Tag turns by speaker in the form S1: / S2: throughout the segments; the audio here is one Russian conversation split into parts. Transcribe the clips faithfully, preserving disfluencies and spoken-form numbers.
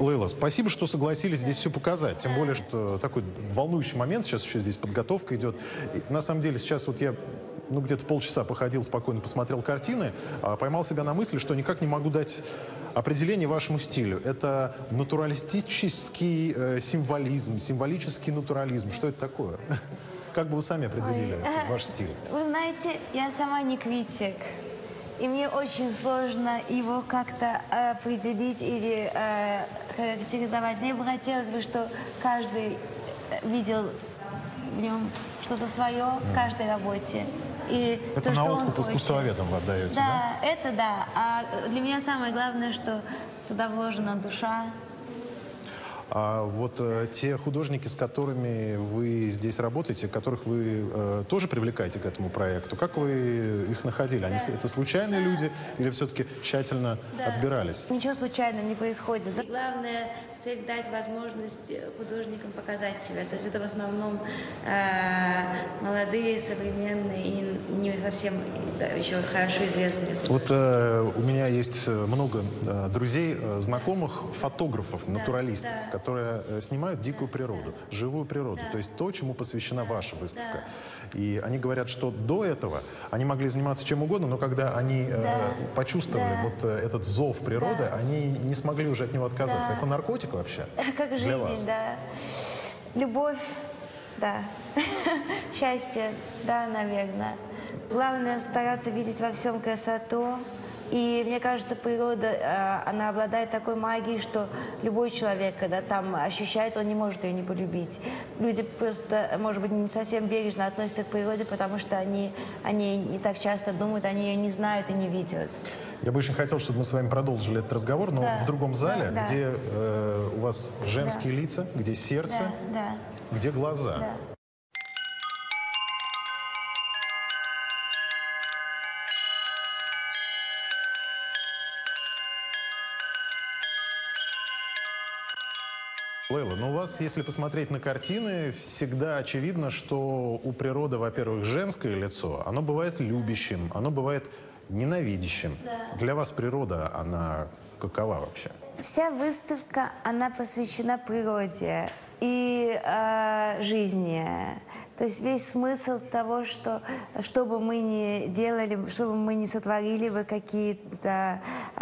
S1: Лейла, спасибо, что согласились здесь все показать. Тем более, что такой волнующий момент. Сейчас еще здесь подготовка идет. И, на самом деле, сейчас вот я ну, где-то полчаса походил, спокойно посмотрел картины, а поймал себя на мысли, что никак не могу дать определение вашему стилю. Это натуралистический э, символизм, символический натурализм. Что это такое? Как бы вы сами определили Ой, ваш стиль?
S2: Вы знаете, я сама не критик. И мне очень сложно его как-то определить или э, характеризовать. Мне бы хотелось бы, что каждый видел в нем что-то свое mm. в каждой работе. И
S1: это
S2: то,
S1: на
S2: что
S1: откуп искусствоведам вы отдаете,
S2: да? Да, это да. А для меня самое главное, что туда вложена душа.
S1: А вот э, те художники, с которыми вы здесь работаете, которых вы э, тоже привлекаете к этому проекту, как вы их находили? Они, да. Это случайные да. люди или все-таки тщательно да. отбирались?
S2: Ничего случайно не происходит. Да? Главное цель дать возможность художникам показать себя. То есть это в основном э, молодые, современные и не совсем да, еще хорошо известные.
S1: Вот э, у меня есть много э, друзей, э, знакомых, фотографов, да. натуралистов, да. которые э, снимают дикую природу, живую природу, да. то есть то, чему посвящена да. ваша выставка. Да. И они говорят, что до этого они могли заниматься чем угодно, но когда они э, да. почувствовали да. вот э, этот зов природы, да. они не смогли уже от него отказаться. Да. Это наркотик вообще?
S2: Как
S1: для
S2: жизнь,
S1: вас?
S2: Да. Любовь, да. Счастье, да, наверное. Главное стараться видеть во всем красоту. И мне кажется, природа, она обладает такой магией, что любой человек, когда там ощущается, он не может ее не полюбить. Люди просто, может быть, не совсем бережно относятся к природе, потому что они, они не так часто думают, они ее не знают и не видят.
S1: Я бы очень хотел, чтобы мы с вами продолжили этот разговор, но да. в другом зале, да, где да. Э, у вас женские да. лица, где сердце,
S2: да, да.
S1: где глаза.
S2: Да.
S1: Лейла, ну у вас, если посмотреть на картины, всегда очевидно, что у природы, во-первых, женское лицо, оно бывает любящим, оно бывает ненавидящим. Да. Для вас природа, она какова вообще?
S2: Вся выставка, она посвящена природе и э, жизни. То есть весь смысл того, что, что бы мы ни делали, что бы мы ни сотворили бы какие-то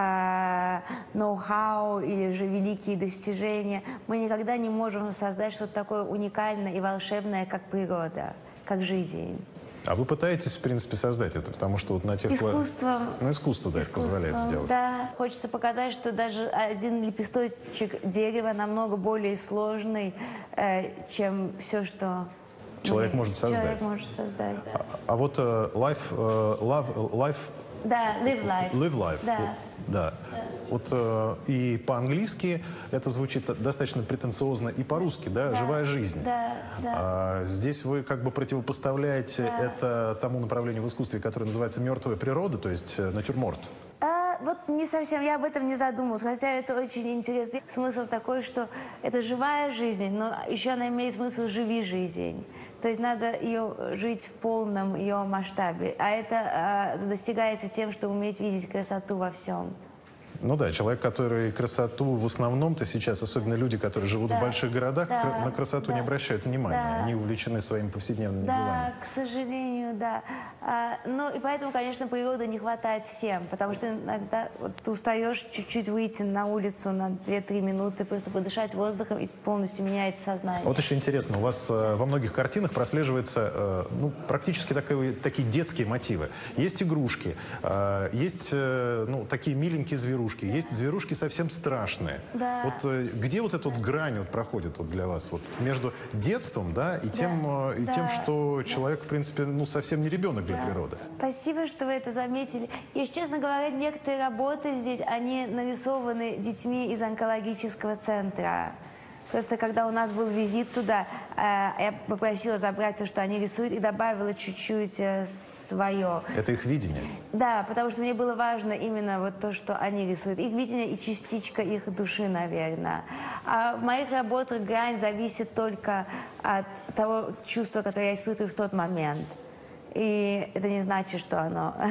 S2: э, ноу-хау или же великие достижения, мы никогда не можем создать что-то такое уникальное и волшебное, как природа, как жизнь.
S1: А вы пытаетесь, в принципе, создать это? Потому что вот на тех...
S2: Искусством.
S1: Ну, искусство, да, это позволяет сделать.
S2: Да. Хочется показать, что даже один лепесточек дерева намного более сложный, э, чем все, что...
S1: Человек
S2: мы,
S1: может создать.
S2: Человек может создать, да.
S1: А, а вот uh, life, uh, love, life...
S2: Да, live life.
S1: Live life.
S2: Да.
S1: Вот, да. Да. Вот uh, и по-английски это звучит достаточно претенциозно, и по-русски, да,
S2: да,
S1: живая жизнь.
S2: Да, да.
S1: А, здесь вы как бы противопоставляете да. это тому направлению в искусстве, которое называется мертвая природа, то есть натюрморт.
S2: А, вот не совсем, я об этом не задумывалась, хотя это очень интересно. Смысл такой, что это живая жизнь, но еще она имеет смысл «живи жизнь». То есть надо ее жить в полном ее масштабе. А это а, достигается тем, что уметь видеть красоту во всем.
S1: Ну да, человек, который красоту в основном-то сейчас, особенно люди, которые живут
S2: да,
S1: в больших городах,
S2: да,
S1: на красоту
S2: да,
S1: не обращают внимания.
S2: Да,
S1: Они увлечены своими повседневными
S2: да,
S1: делами.
S2: Да, к сожалению, да. А, ну и поэтому, конечно, природы не хватает всем, потому что иногда вот, ты устаешь чуть-чуть выйти на улицу на две-три минуты, просто подышать воздухом, и полностью меняется сознание.
S1: Вот еще интересно, у вас э, во многих картинах прослеживается э, ну, практически такие, такие детские мотивы. Есть игрушки, э, есть э, ну, такие миленькие зверушки. Да. Есть зверушки совсем страшные. Да. Вот э, где вот эта вот грань вот проходит вот для вас вот между детством, да, и тем, да. э, и да. тем, что человек, в принципе, ну совсем не ребенок для да. природы?
S2: Спасибо, что вы это заметили. Если честно говоря, некоторые работы здесь, они нарисованы детьми из онкологического центра. Просто когда у нас был визит туда, э, я попросила забрать то, что они рисуют, и добавила чуть-чуть э, свое.
S1: Это их видение?
S2: Да, потому что мне было важно именно вот то, что они рисуют. Их видение и частичка их души, наверное. А в моих работах грань зависит только от того чувства, которое я испытываю в тот момент. И это не значит, что оно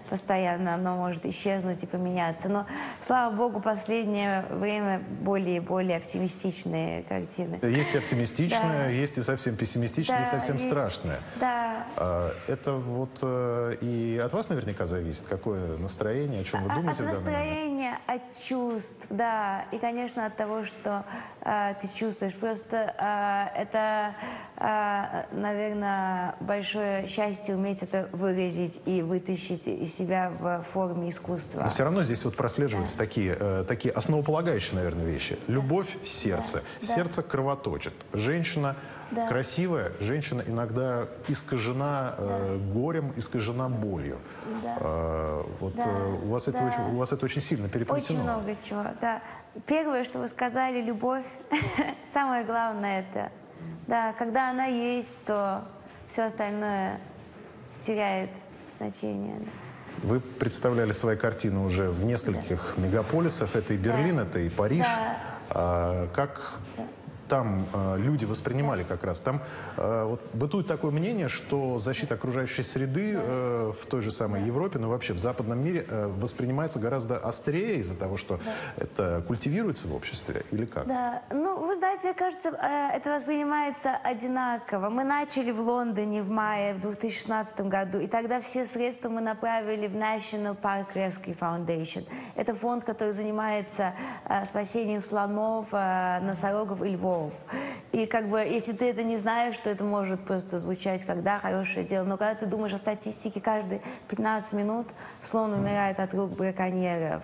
S2: постоянно оно может исчезнуть и поменяться. Но, слава богу, последнее время более и более оптимистичные картины.
S1: Есть и оптимистичное,
S2: Да.
S1: есть и совсем пессимистичное,
S2: Да,
S1: и совсем
S2: есть.
S1: страшное.
S2: Да.
S1: А, Это вот э, и от вас наверняка зависит, какое настроение, о чем вы
S2: От
S1: думаете в данный момент?
S2: настроения, от чувств, да. И, конечно, от того, что э, ты чувствуешь. Просто э, это, э, наверное, большое счастье уметь это выразить и вытащить из себя в форме искусства.
S1: Но все равно здесь вот прослеживаются да. такие, э, такие основополагающие, наверное, вещи. Любовь – сердце.
S2: Да.
S1: Сердце кровоточит. Женщина
S2: Да.
S1: красивая, женщина иногда искажена э, да. горем, искажена болью.
S2: Да.
S1: Э, вот
S2: Да.
S1: э, у, вас это
S2: Да.
S1: очень, у вас это очень сильно переплетено.
S2: Очень много чего, да. Первое, что вы сказали, любовь. Самое главное это. Да, когда она есть, то все остальное теряет значение.
S1: Вы представляли свои картины уже в нескольких да. мегаполисах. Это и Берлин, да. это и Париж.
S2: Да.
S1: А, как да. там а, люди воспринимали да. как раз? Там а, вот, бытует такое мнение, что защита окружающей среды да. а, в той же самой да. Европе, но вообще в западном мире а, воспринимается гораздо острее из-за того, что да. это культивируется в обществе, или как?
S2: Да, ну, вы знаете, мне кажется, это воспринимается одинаково. Мы начали в Лондоне в мае в две тысячи шестнадцатом году, и тогда все средства мы направили в National Park Rescue Foundation. Это фонд, который занимается э, спасением слонов, э, носорогов и львов. И как бы, если ты это не знаешь, то это может просто звучать, когда хорошее дело. Но когда ты думаешь о статистике, каждые пятнадцать минут слон умирает от рук браконьеров.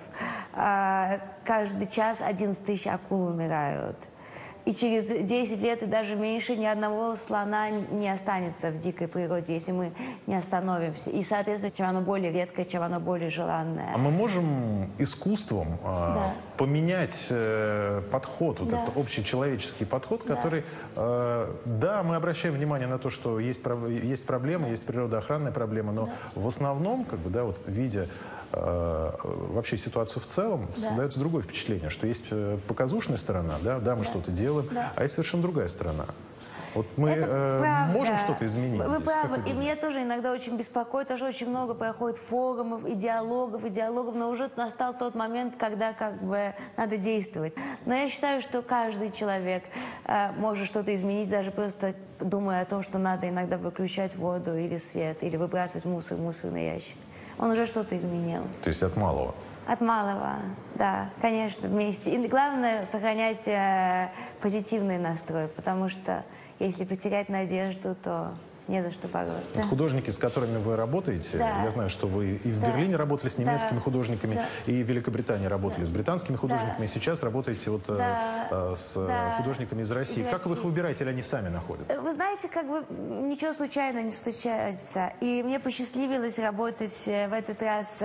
S2: Э, каждый час одиннадцать тысяч акул умирают. И через десять лет и даже меньше ни одного слона не останется в дикой природе, если мы не остановимся. И, соответственно, чем оно более редкое, чем оно более желанное.
S1: А мы можем искусством э,
S2: да.
S1: поменять э, подход, вот
S2: да.
S1: этот общечеловеческий подход,
S2: да.
S1: который, э, да, мы обращаем внимание на то, что есть, есть проблемы,
S2: да.
S1: есть природоохранная проблема, но да. в основном, как бы, да, вот видя вообще ситуацию в целом, да. создается другое впечатление, что есть показушная сторона, да, да мы да. что-то делаем, да. а есть совершенно другая сторона. Вот мы э, можем что-то изменить
S2: Вы
S1: здесь?
S2: правы. И меня тоже иногда очень беспокоит, тоже очень много проходит форумов и диалогов, и диалогов, но уже настал тот момент, когда как бы надо действовать. Но я считаю, что каждый человек э, может что-то изменить, даже просто думая о том, что надо иногда выключать воду или свет, или выбрасывать мусор в мусорный ящик. Он уже что-то изменил.
S1: То есть от малого?
S2: От малого, да, конечно, вместе. И главное сохранять э, позитивный настрой, потому что если потерять надежду, то не за что бороться.
S1: Вот художники, с которыми вы работаете,
S2: да.
S1: я знаю, что вы и в
S2: да.
S1: Берлине работали с немецкими
S2: да.
S1: художниками,
S2: да.
S1: и в Великобритании работали
S2: да.
S1: с британскими художниками,
S2: да.
S1: и сейчас работаете вот,
S2: да.
S1: э, с
S2: да.
S1: художниками из России.
S2: Из
S1: как
S2: России.
S1: вы их выбираете, или они сами находятся?
S2: Вы знаете, как бы ничего случайно не случается. И мне посчастливилось работать в этот раз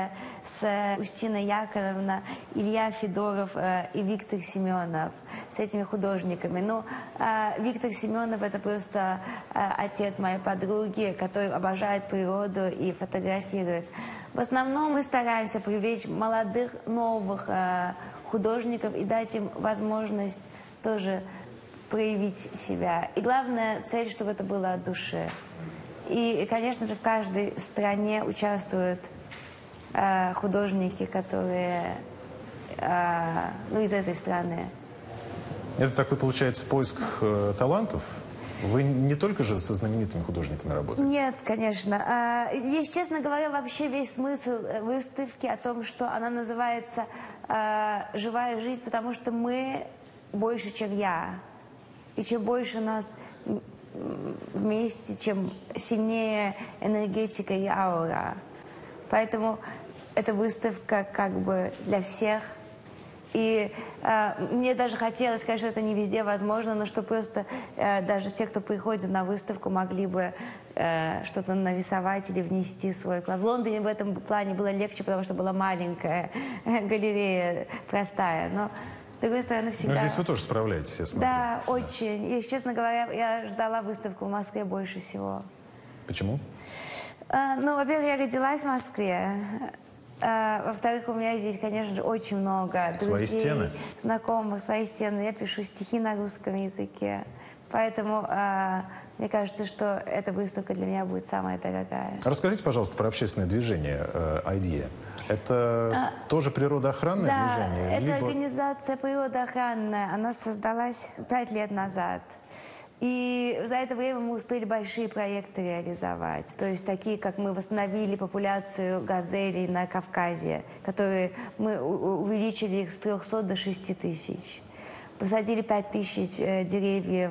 S2: с Устиной Яковлевной, Илья Федоров и Виктор Семенов, с этими художниками. Ну, Виктор Семенов — это просто отец моей подруги, который обожает природу и фотографирует. В основном мы стараемся привлечь молодых, новых художников и дать им возможность тоже проявить себя. И главная цель, чтобы это было от души. И, конечно же, в каждой стране участвуют э, художники, которые э, ну, из этой страны.
S1: Это такой, получается, поиск э, талантов? Вы не только же со знаменитыми художниками работаете?
S2: Нет, конечно. Если честно говоря, вообще весь смысл выставки о том, что она называется «Живая жизнь», потому что мы больше, чем я. И чем больше нас вместе, чем сильнее энергетика и аура. Поэтому эта выставка как бы для всех. И э, мне даже хотелось, конечно, это не везде возможно, но что просто э, даже те, кто приходит на выставку, могли бы э, что-то нарисовать или внести свой вклад. В Лондоне в этом плане было легче, потому что была маленькая галерея, простая. Но, с другой стороны, всегда...
S1: Но здесь вы тоже справляетесь, я смотрю.
S2: Да, очень. И, честно говоря, я ждала выставку в Москве больше всего.
S1: Почему?
S2: Э, ну, во-первых, я родилась в Москве. Uh, во-вторых, у меня здесь, конечно же, очень много друзей,
S1: свои стены.
S2: знакомых, свои стены. Я пишу стихи на русском языке. Поэтому э, мне кажется, что эта выставка для меня будет самая дорогая.
S1: Расскажите, пожалуйста, про общественное движение э, «Идея». Это а, тоже природоохранное
S2: да,
S1: движение?
S2: Это
S1: либо...
S2: организация природоохранная. Она создалась пять лет назад. И за это время мы успели большие проекты реализовать. То есть такие, как мы восстановили популяцию газелей на Кавказе, которые мы увеличили их с трёхсот до шести тысяч. Посадили пять тысяч деревьев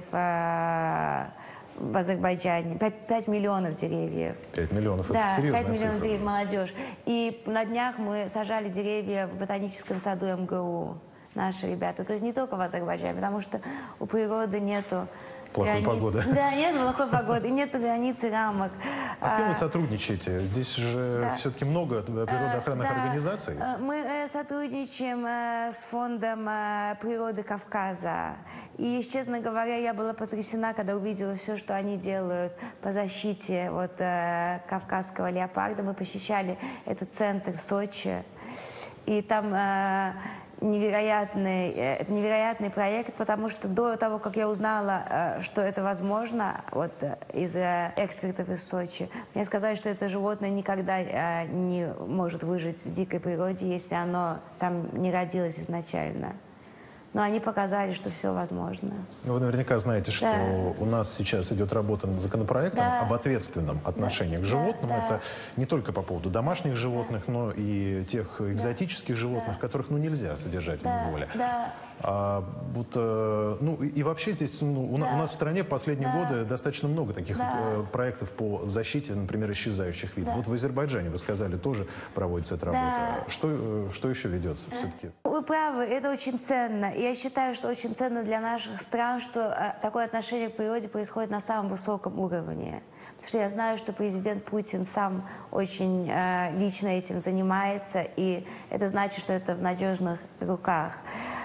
S2: в Азербайджане, пять миллионов деревьев.
S1: пять миллионов,
S2: да,
S1: это серьезная
S2: пять миллионов
S1: цифра.
S2: деревьев, молодежь. И на днях мы сажали деревья в ботаническом саду эм гэ у, наши ребята. То есть не только в Азербайджане, потому что у природы нету
S1: плохой
S2: границ.
S1: погоды.
S2: Да, нет плохой погоды, нету границ и рамок.
S1: А с кем вы сотрудничаете? Здесь же
S2: да.
S1: все-таки много природоохранных
S2: да.
S1: организаций.
S2: Мы сотрудничаем с фондом природы Кавказа. И, честно говоря, я была потрясена, когда увидела все, что они делают по защите вот, кавказского леопарда. Мы посещали этот центр в Сочи. И там невероятный, это невероятный проект, потому что до того, как я узнала, что это возможно, вот из экспертов из Сочи, мне сказали, что это животное никогда не может выжить в дикой природе, если оно там не родилось изначально. Но они показали, что все возможно.
S1: Вы наверняка знаете, что да. у нас сейчас идет работа над законопроектом да. об ответственном отношении да. к животным. Да. Это не только по поводу домашних животных, да. но и тех экзотических да. животных, да. которых ну, нельзя содержать да. в неволе.
S2: Да.
S1: А, вот, ну, и вообще здесь ну, у, да. у нас в стране в последние да. годы достаточно много таких да. проектов по защите, например, исчезающих видов. Да. Вот в Азербайджане, вы сказали, тоже проводится эта работа. Да. Что, что еще ведется да. все-таки?
S2: Вы правы, это очень ценно. Я считаю, что очень ценно для наших стран, что такое отношение к природе происходит на самом высоком уровне. Потому что я знаю, что президент Путин сам очень э, лично этим занимается, и это значит, что это в надежных руках.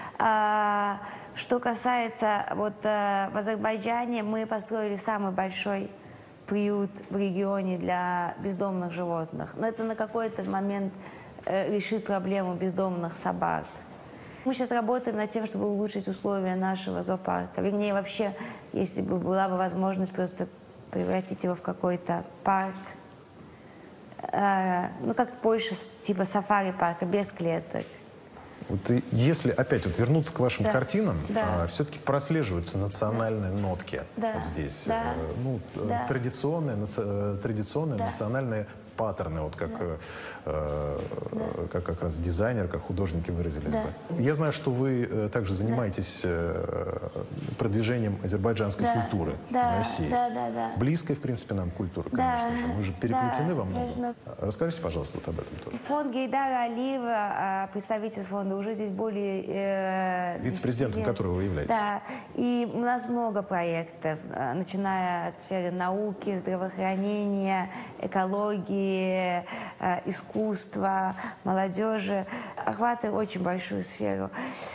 S2: А, что касается, вот э, в Азербайджане мы построили самый большой приют в регионе для бездомных животных. Но это на какой-то момент э, решит проблему бездомных собак. Мы сейчас работаем над тем, чтобы улучшить условия нашего зоопарка. Вернее, вообще, если бы была бы возможность просто превратить его в какой-то парк, э, ну, как больше типа сафари-парка, без клеток.
S1: Вот и если опять вот вернуться к вашим
S2: да.
S1: картинам,
S2: да.
S1: а, все-таки прослеживаются национальные да. нотки
S2: да.
S1: вот здесь.
S2: Да.
S1: Э, ну,
S2: да.
S1: традиционные, наци... традиционные да. национальные паттерны, вот как, да. э, да. как как раз дизайнер, как художники выразились да. бы. Я знаю, что вы э, также занимаетесь э, продвижением азербайджанской да. культуры
S2: да.
S1: в России.
S2: Да, да, да.
S1: Близкой, в принципе, нам культура,
S2: да.
S1: конечно же. Мы же переплетены
S2: да.
S1: во многом.
S2: Конечно.
S1: Расскажите, пожалуйста, вот об этом тоже.
S2: Фонд Гейдара Алиева, представитель фонда, уже здесь более... Э,
S1: вице-президентом которого вы являетесь.
S2: Да. И у нас много проектов, начиная от сферы науки, здравоохранения, экологии, искусства, молодежи, охватывает очень большую сферу.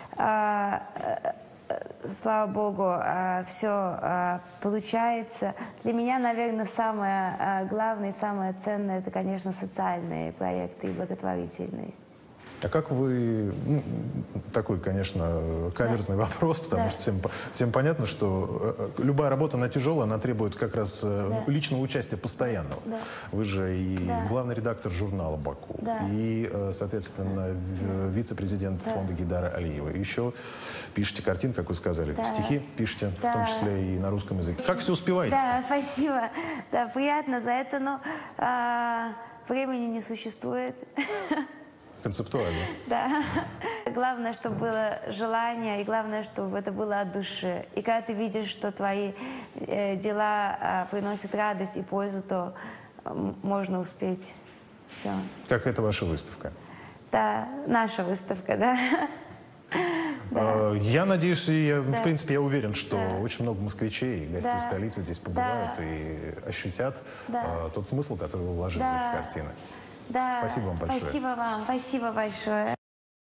S2: Слава Богу, все получается. Для меня, наверное, самое главное и самое ценное – это, конечно, социальные проекты и благотворительность.
S1: А как вы, ну, такой, конечно, каверзный да. вопрос, потому да. что всем, всем понятно, что любая работа, она тяжелая, она требует как раз да. личного участия постоянного. Да. Вы же и да. главный редактор журнала «Баку», да. и, соответственно, да. вице-президент да. фонда Гейдара Алиева. Еще пишете картин, как вы сказали, да. стихи пишете, да. в том числе и на русском языке. Как все успеваете?
S2: Да, спасибо. Да, приятно за это, но а, времени не существует.
S1: Концептуально.
S2: Да. Главное, чтобы было желание, и главное, чтобы это было от души. И когда ты видишь, что твои э, дела э, приносят радость и пользу, то э, можно успеть все.
S1: Как это ваша выставка?
S2: Да, наша выставка, да.
S1: Да. Я надеюсь, и я, да. в принципе, я уверен, что
S2: да.
S1: очень много москвичей, гостей
S2: да.
S1: столицы здесь побывают
S2: да.
S1: и ощутят
S2: да.
S1: а, тот смысл, который вы вложили
S2: да.
S1: в эти картины.
S2: Да.
S1: Спасибо вам большое.
S2: Спасибо вам, спасибо большое.